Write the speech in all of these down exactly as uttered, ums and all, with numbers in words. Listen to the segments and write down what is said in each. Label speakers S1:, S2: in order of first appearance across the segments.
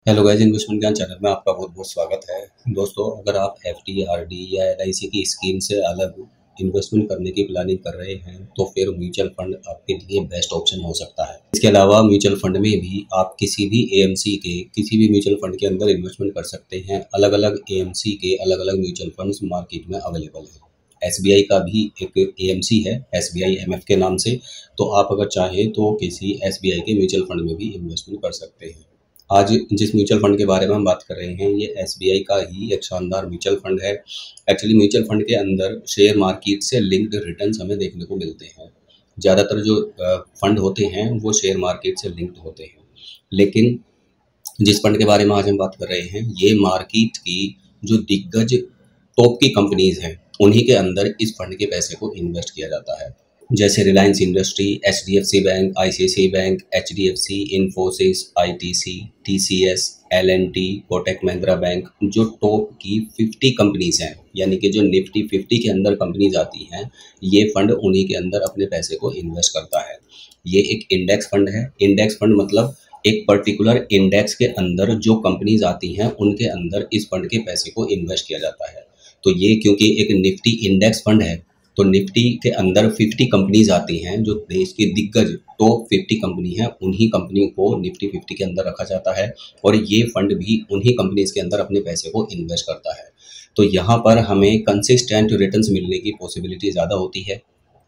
S1: Hello guys, investment Gyan channel में आपका बहुत बहुत स्वागत है। दोस्तों, अगर आप एफडी, आरडी या एलआईसी की स्कीम से अलग इन्वेस्टमेंट करने की प्लानिंग कर रहे हैं तो फिर म्यूचुअल फंड आपके लिए बेस्ट ऑप्शन हो सकता है। इसके अलावा म्यूचुअल फंड में भी आप किसी भी एएमसी के किसी भी म्यूचुअल फंड के अंदर इन्वेस्टमेंट कर सकते हैं। अलग अलग एएमसी के अलग अलग म्यूचुअल फंड्स मार्केट में अवेलेबल है। एसबीआई का भी एक एएमसी है, एसबीआई एमएफ के नाम से। तो आप अगर चाहें तो किसी एसबीआई के म्यूचुअल फंड में भी इन्वेस्टमेंट कर सकते हैं। आज जिस म्यूचुअल फंड के बारे में हम बात कर रहे हैं, ये एसबीआई का ही एक शानदार म्यूचुअल फंड है। एक्चुअली म्यूचुअल फंड के अंदर शेयर मार्केट से लिंक्ड रिटर्न्स हमें देखने को मिलते हैं। ज़्यादातर जो फंड होते हैं वो शेयर मार्केट से लिंक्ड होते हैं, लेकिन जिस फंड के बारे में आज हम बात कर रहे हैं, ये मार्केट की जो दिग्गज टॉप की कंपनीज हैं उन्हीं के अंदर इस फंड के पैसे को इन्वेस्ट किया जाता है। जैसे Reliance industry, HDFC bank, ICICI bank, HDFC, Infosys, ITC, TCS, L and T, Kotak Mahindra bank, जो टॉप की फिफ्टी कंपनीज हैं, यानी कि जो निफ्टी फिफ्टी के अंदर कंपनीज आती हैं, ये फंड उन्हीं के अंदर अपने पैसे को इन्वेस्ट करता है। ये एक इंडेक्स फंड है। इंडेक्स फंड मतलब एक पर्टिकुलर इंडेक्स के अंदर जो कंपनीज आती हैं उनके अंदर इस फंड के पैसे को इन्वेस्ट किया जाता है। तो ये क्योंकि एक निफ्टी इंडेक्स फंड है, तो निफ्टी के अंदर फिफ्टी कंपनीज आती हैं जो देश की दिग्गज टॉप फिफ्टी कंपनी है, उन्हीं कंपनियों को निफ्टी फिफ्टी के अंदर रखा जाता है और ये फंड भी उन्हीं कंपनीज के अंदर अपने पैसे को इन्वेस्ट करता है। तो यहाँ पर हमें कंसिस्टेंट रिटर्न्स मिलने की पॉसिबिलिटी ज़्यादा होती है।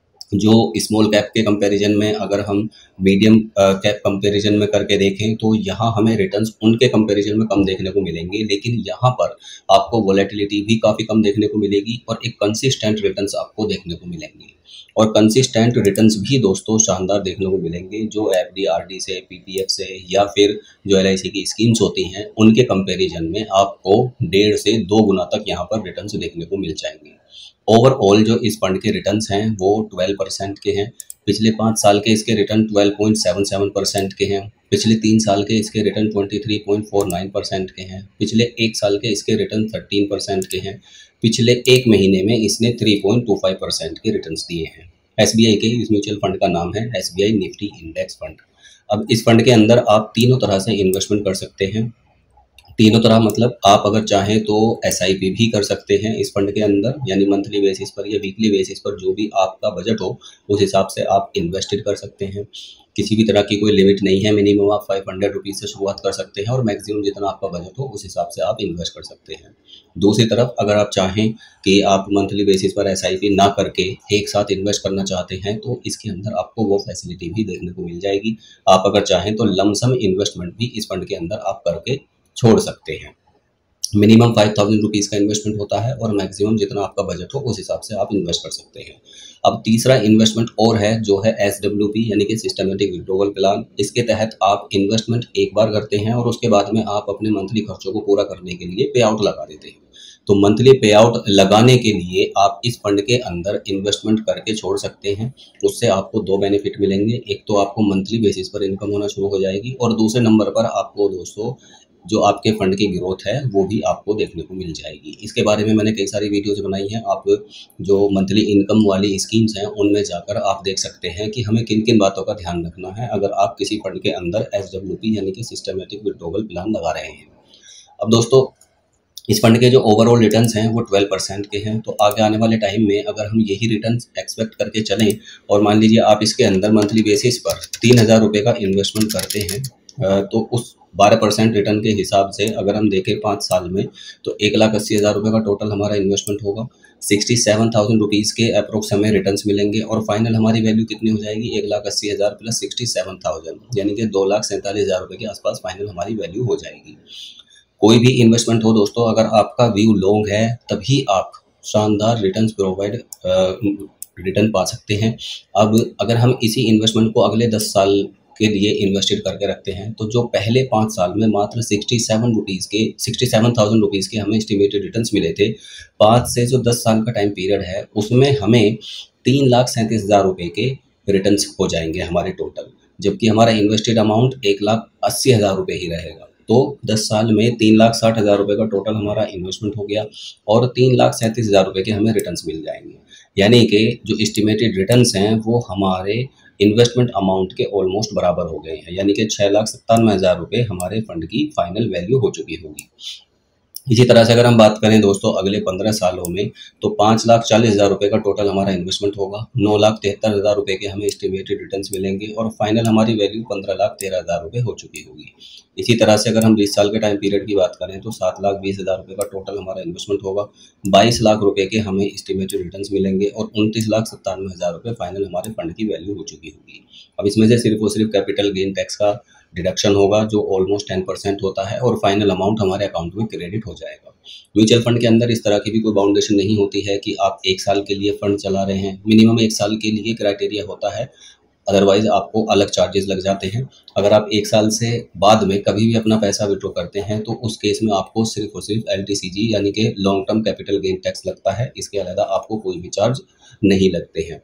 S1: जो स्मॉल कैप के कंपैरिजन में अगर हम मीडियम कैप कंपैरिजन में करके देखें तो यहाँ हमें रिटर्न्स उनके कंपैरिजन में कम देखने को मिलेंगे, लेकिन यहाँ पर आपको वोलेटिलिटी भी काफ़ी कम देखने को मिलेगी और एक कंसिस्टेंट रिटर्न्स आपको देखने को मिलेंगे। और कंसिस्टेंट रिटर्न्स भी दोस्तों शानदार देखने को मिलेंगे, जो एफडी, आरडी से, पीपीएफ से या फिर जो एलआईसी की स्कीम्स होती हैं उनके कंपैरिजन में आपको डेढ़ से दो गुना तक यहाँ पर रिटर्न्स देखने को मिल जाएंगे। ओवरऑल जो इस फंड के रिटर्न्स हैं वो ट्वेल्व परसेंट के हैं। पिछले पाँच साल के इसके return twelve point seven seven percent के हैं। पिछले तीन साल के इसके return twenty three point four nine percent के हैं। पिछले एक साल के इसके रिटर्न थर्टीन परसेंट के हैं। पिछले एक महीने में इसने three point two five percent के रिटर्न्स दिए हैं। एसबीआई के इस म्यूचुअल फंड का नाम है एसबीआई निफ्टी इंडेक्स फंड। अब इस फंड के अंदर आप तीनों तरह से इन्वेस्टमेंट कर सकते हैं। तीनों तरह मतलब आप अगर चाहें तो एसआईपी भी कर सकते हैं इस फंड के अंदर, यानी मंथली बेसिस पर या वीकली बेसिस पर जो भी आपका बजट हो उस हिसाब से आप इन्वेस्टेड कर सकते हैं। किसी भी तरह की कोई लिमिट नहीं है। मिनिमम आप फाइव हंड्रेड रुपीज़ से शुरुआत कर सकते हैं और मैक्सिमम जितना आपका बजट हो उस हिसाब से आप इन्वेस्ट कर सकते हैं। दूसरी तरफ अगर आप चाहें कि आप मंथली बेसिस पर एसआईपी ना करके एक साथ इन्वेस्ट करना चाहते हैं तो इसके अंदर आपको वो फैसिलिटी भी देखने को मिल जाएगी। आप अगर चाहें तो लमसम इन्वेस्टमेंट भी इस फंड के अंदर आप करके छोड़ सकते हैं। मिनिमम फाइव थाउजेंड रुपीज़ का इन्वेस्टमेंट होता है और मैक्सिमम जितना आपका बजट हो उस हिसाब से आप इन्वेस्ट कर सकते हैं। अब तीसरा इन्वेस्टमेंट और है जो है एस डब्ल्यू पी यानी कि सिस्टमेटिक विड्रॉवल प्लान। इसके तहत आप इन्वेस्टमेंट एक बार करते हैं और उसके बाद में आप अपने मंथली खर्चों को पूरा करने के लिए पे आउट लगा देते हैं। तो मंथली पे आउट लगाने के लिए आप इस फंड के अंदर इन्वेस्टमेंट करके छोड़ सकते हैं। उससे आपको दो बेनिफिट मिलेंगे। एक तो आपको मंथली बेसिस पर इनकम होना शुरू हो जाएगी और दूसरे नंबर पर आपको दोस्तों जो आपके फंड की ग्रोथ है वो भी आपको देखने को मिल जाएगी। इसके बारे में मैंने कई सारी वीडियोज़ बनाई हैं। आप जो मंथली इनकम वाली स्कीम्स हैं उनमें जाकर आप देख सकते हैं कि हमें किन किन बातों का ध्यान रखना है अगर आप किसी फंड के अंदर एस डब्ल्यू पी यानी कि सिस्टमेटिक विड्रॉवल प्लान लगा रहे हैं। अब दोस्तों, इस फंड के जो ओवरऑल रिटर्न्स हैं वो ट्वेल्व परसेंट के हैं। तो आगे आने वाले टाइम में अगर हम यही रिटर्न्स एक्सपेक्ट करके चलें और मान लीजिए आप इसके अंदर मंथली बेसिस पर तीन हज़ार रुपये का इन्वेस्टमेंट करते हैं, तो उस बारह परसेंट रिटर्न के हिसाब से अगर हम देखें पाँच साल में तो एक लाख अस्सी हज़ार रुपये का टोटल हमारा इन्वेस्टमेंट होगा। सिक्सटी सेवन थाउजेंड रुपीज़ के अप्रोक्स हमें रिटर्न्स मिलेंगे और फाइनल हमारी वैल्यू कितनी हो जाएगी, एक लाख अस्सी हज़ार प्लस सिक्सटी सेवन थाउजेंड यानी कि दो लाख सैंतालीस हज़ार रुपये के आसपास फाइनल हमारी वैल्यू हो जाएगी। कोई भी इन्वेस्टमेंट हो दोस्तों, अगर आपका व्यू लॉन्ग है तभी आप शानदार रिटर्न्स प्रोवाइड रिटर्न पा सकते हैं। अब अगर हम इसी इन्वेस्टमेंट को अगले दस साल के लिए इन्वेस्टेड करके रखते हैं तो जो पहले पाँच साल में मात्र सिक्सटी सेवन रुपीज़ के सिक्सटी सेवन थाउजेंड रुपीज़ के हमें एस्टिमेटेड रिटर्न्स मिले थे, पाँच से जो दस साल का टाइम पीरियड है उसमें हमें तीन लाख सैंतीस हज़ार रुपये के रिटर्न्स हो जाएंगे हमारे टोटल, जबकि हमारा इन्वेस्टेड अमाउंट एक लाख अस्सी हज़ार रुपये ही रहेगा। तो दस साल में तीन लाख साठ हज़ार रुपये का टोटल हमारा इन्वेस्टमेंट हो गया और तीन लाख सैंतीस हज़ार रुपये के हमें रिटर्न्स मिल जाएंगे। यानी कि जो एस्टिमेटेड रिटर्न्स हैं वो हमारे इन्वेस्टमेंट अमाउंट के ऑलमोस्ट बराबर हो गए हैं, यानी कि छः लाख सत्तानवे हज़ार रुपये हमारे फंड की फाइनल वैल्यू हो चुकी होगी। इसी तरह से अगर हम बात करें दोस्तों अगले पंद्रह सालों में, तो पाँच लाख चालीस हज़ार रुपये का टोटल हमारा इन्वेस्टमेंट होगा, नौ लाख तिहत्तर हज़ार रुपये के हमें एस्टिमेटेड रिटर्न्स मिलेंगे और फाइनल हमारी वैल्यू पंद्रह लाख तेरह हज़ार रुपये हो चुकी होगी। इसी तरह से अगर हम बीस साल के टाइम पीरियड की बात करें तो सात लाख बीस हज़ार रुपये का टोटल हमारा इन्वेस्टमेंट होगा, बाईस लाख रुपये के हमें एस्टिमेटेड रिटर्न्स मिलेंगे और उनतीस लाख सत्तानवे हज़ार रुपये फाइनल हमारे फंड की वैल्यू हो चुकी होगी। अब इसमें से सिर्फ और सिर्फ कैपिटल गेन टैक्स का डिडक्शन होगा जो ऑलमोस्ट टेन परसेंट होता है और फाइनल अमाउंट हमारे अकाउंट में क्रेडिट हो जाएगा। म्यूचुअल फंड के अंदर इस तरह की भी कोई बाउंडेशन नहीं होती है कि आप एक साल के लिए फंड चला रहे हैं, मिनिमम एक साल के लिए क्राइटेरिया होता है, अदरवाइज आपको अलग चार्जेस लग जाते हैं। अगर आप एक साल से बाद में कभी भी अपना पैसा विड्रॉ करते हैं तो उस केस में आपको सिर्फ और सिर्फ एल टी सी जी यानी कि long term capital gain tax लगता है, इसके अलावा आपको कोई भी चार्ज नहीं लगते हैं।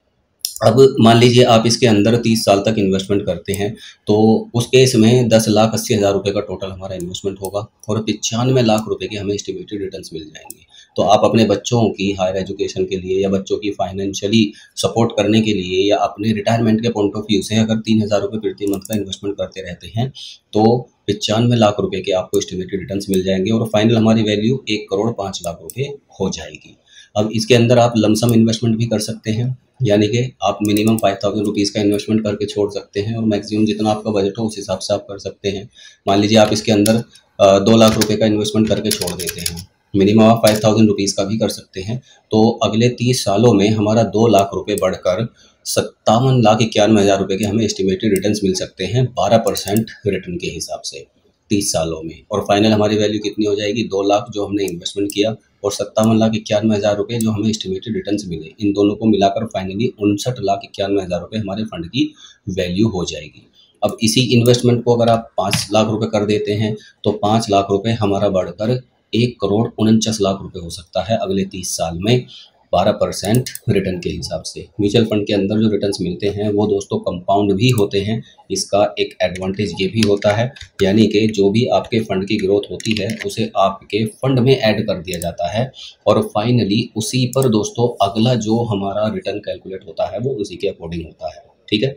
S1: अब मान लीजिए आप इसके अंदर तीस साल तक इन्वेस्टमेंट करते हैं तो उस केस में दस लाख अस्सी हज़ार रुपये का टोटल हमारा इन्वेस्टमेंट होगा और पचानवे लाख रुपए के हमें एस्टिमेटेड रिटर्न्स मिल जाएंगे। तो आप अपने बच्चों की हायर एजुकेशन के लिए या बच्चों की फाइनेंशियली सपोर्ट करने के लिए या अपने रिटायरमेंट के पॉइंट ऑफ व्यू से अगर तीन हज़ार रुपये प्रति मंथ का इन्वेस्टमेंट करते रहते हैं तो पचानवे लाख रुपए के आपको एस्टिमेटेड रिटर्न्स मिल जाएंगे और फाइनल हमारी वैल्यू एक करोड़ पाँच लाख रुपये हो जाएगी। अब इसके अंदर आप लमसम इन्वेस्टमेंट भी कर सकते हैं, यानी कि आप मिनिमम फाइव थाउजेंड रुपीज़ का इन्वेस्टमेंट करके छोड़ सकते हैं और मैक्सिमम जितना आपका बजट हो उस हिसाब से आप कर सकते हैं। मान लीजिए आप इसके अंदर दो लाख रुपए का इन्वेस्टमेंट करके छोड़ देते हैं, मिनिमम आप फाइव थाउजेंड रुपीज़ का भी कर सकते हैं, तो अगले तीस सालों में हमारा दो लाख रुपये बढ़कर सत्तावन लाख इक्यानवे हज़ार रुपये के हमें एस्टिमेटेड रिटर्न्स मिल सकते हैं बारह परसेंट रिटर्न के हिसाब से तीस सालों में। और फाइनल हमारी वैल्यू कितनी हो जाएगी, दो लाख जो हमने इन्वेस्टमेंट किया और सत्तावन लाख इक्यानवे हज़ार रुपये जो हमें एस्टिमेटेड रिटर्न्स मिले, इन दोनों को मिलाकर फाइनली उनसठ लाख इक्यानवे हज़ार रुपये हमारे फंड की वैल्यू हो जाएगी। अब इसी इन्वेस्टमेंट को अगर आप पाँच लाख रुपये कर देते हैं तो पाँच लाख रुपये हमारा बढ़कर एक करोड़ उनचास लाख रुपये हो सकता है अगले तीस साल में बारह परसेंट रिटर्न के हिसाब से। म्यूचुअल फंड के अंदर जो रिटर्न्स मिलते हैं वो दोस्तों कंपाउंड भी होते हैं, इसका एक एडवांटेज ये भी होता है, यानी कि जो भी आपके फंड की ग्रोथ होती है उसे आपके फंड में ऐड कर दिया जाता है और फाइनली उसी पर दोस्तों अगला जो हमारा रिटर्न कैलकुलेट होता है वो उसी के अकॉर्डिंग होता है। ठीक है,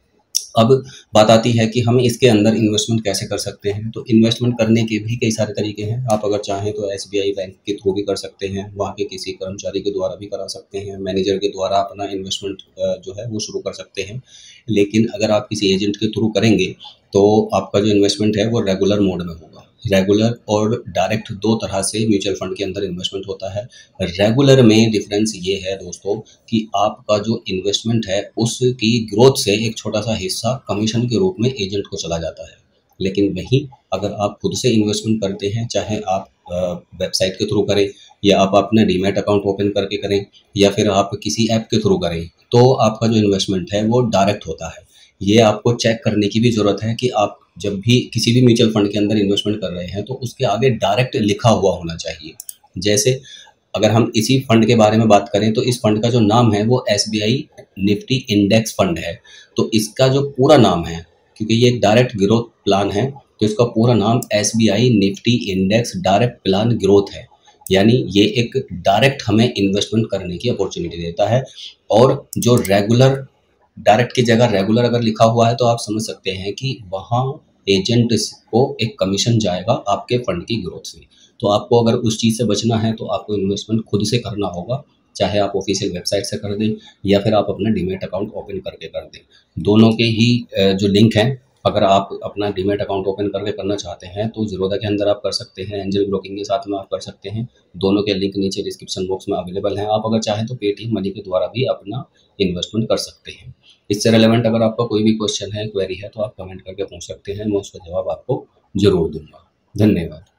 S1: अब बात आती है कि हम इसके अंदर इन्वेस्टमेंट कैसे कर सकते हैं। तो इन्वेस्टमेंट करने के भी कई सारे तरीके हैं। आप अगर चाहें तो एस बी आई बैंक के थ्रू भी कर सकते हैं, वहाँ के किसी कर्मचारी के द्वारा भी करा सकते हैं, मैनेजर के द्वारा अपना इन्वेस्टमेंट जो है वो शुरू कर सकते हैं। लेकिन अगर आप किसी एजेंट के थ्रू करेंगे तो आपका जो इन्वेस्टमेंट है वो रेगुलर मोड में होगा। रेगुलर और डायरेक्ट दो तरह से म्यूचुअल फंड के अंदर इन्वेस्टमेंट होता है। रेगुलर में डिफरेंस ये है दोस्तों कि आपका जो इन्वेस्टमेंट है उसकी ग्रोथ से एक छोटा सा हिस्सा कमीशन के रूप में एजेंट को चला जाता है। लेकिन वहीं अगर आप खुद से इन्वेस्टमेंट करते हैं, चाहे आप वेबसाइट के थ्रू करें या आप अपना डीमैट अकाउंट ओपन करके करें या फिर आप किसी ऐप के थ्रू करें, तो आपका जो इन्वेस्टमेंट है वो डायरेक्ट होता है। ये आपको चेक करने की भी ज़रूरत है कि आप जब भी किसी भी म्यूचुअल फंड के अंदर इन्वेस्टमेंट कर रहे हैं तो उसके आगे डायरेक्ट लिखा हुआ होना चाहिए। जैसे अगर हम इसी फंड के बारे में बात करें तो इस फंड का जो नाम है वो S B I Nifty index fund है। तो इसका जो पूरा नाम है, क्योंकि ये एक डायरेक्ट ग्रोथ प्लान है, तो इसका पूरा नाम S B I Nifty index direct plan growth है। यानी ये एक डायरेक्ट हमें इन्वेस्टमेंट करने की अपॉर्चुनिटी देता है। और जो रेगुलर डायरेक्ट की जगह रेगुलर अगर लिखा हुआ है तो आप समझ सकते हैं कि वहाँ एजेंट को एक कमीशन जाएगा आपके फंड की ग्रोथ से। तो आपको अगर उस चीज़ से बचना है तो आपको इन्वेस्टमेंट खुद से करना होगा, चाहे आप ऑफिशियल वेबसाइट से कर दें या फिर आप अपना डीमैट अकाउंट ओपन करके कर दें। दोनों के ही जो लिंक हैं, अगर आप अपना डीमैट अकाउंट ओपन करके करना चाहते हैं तो ज़ीरोधा के अंदर आप कर सकते हैं, एंजल ब्रोकिंग के साथ में आप कर सकते हैं। दोनों के लिंक नीचे डिस्क्रिप्शन बॉक्स में अवेलेबल हैं। आप अगर चाहें तो पेटीएम मनी के द्वारा भी अपना इन्वेस्टमेंट कर सकते हैं। इससे रिलेवेंट अगर आपका कोई भी क्वेश्चन है, क्वेरी है, तो आप कमेंट करके पूछ सकते हैं, मैं उसका जवाब आपको ज़रूर दूंगा। धन्यवाद।